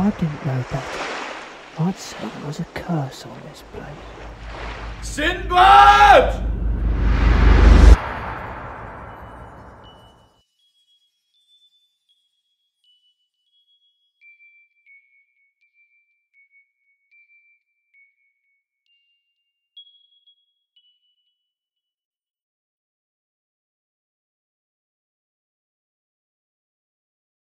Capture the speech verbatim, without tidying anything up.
I didn't know better, I'd say there was a curse on this place. Sinbad!